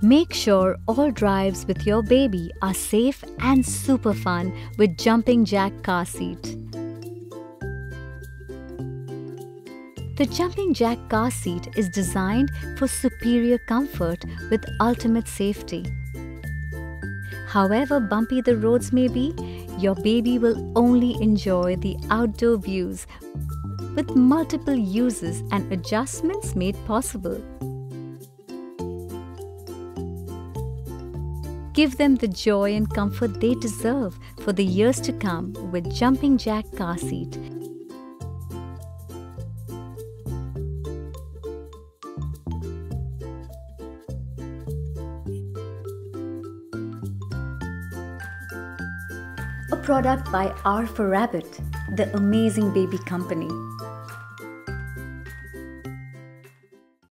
Make sure all drives with your baby are safe and super fun with Jumping Jack car seat. The Jumping Jack car seat is designed for superior comfort with ultimate safety. However bumpy the roads may be, your baby will only enjoy the outdoor views with multiple uses and adjustments made possible. Give them the joy and comfort they deserve for the years to come with Jumping Jack car seat. A product by R for Rabbit, the amazing baby company.